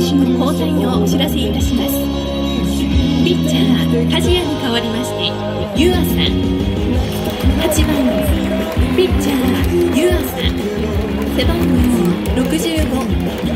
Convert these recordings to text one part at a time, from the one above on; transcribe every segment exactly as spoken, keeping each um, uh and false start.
手の交代をお知らせいたします。ピッチャー梶谷に代わりまして湯浅、はちばんピッチャー湯浅、背番号ろくじゅうご。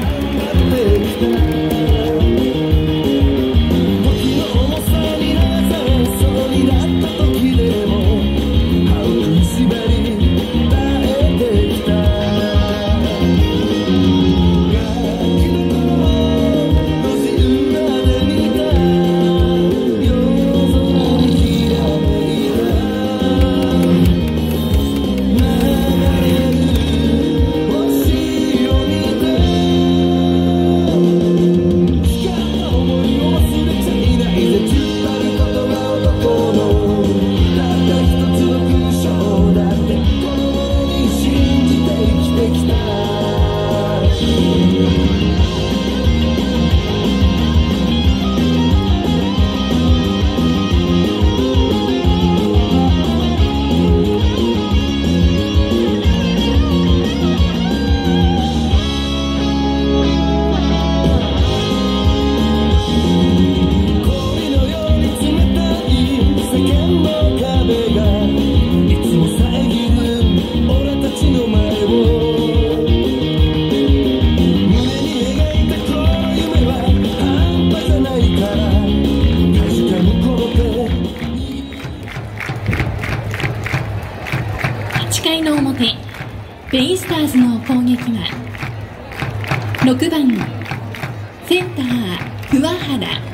はちかいの表、ベイスターズの攻撃はろくばんセンター桑原。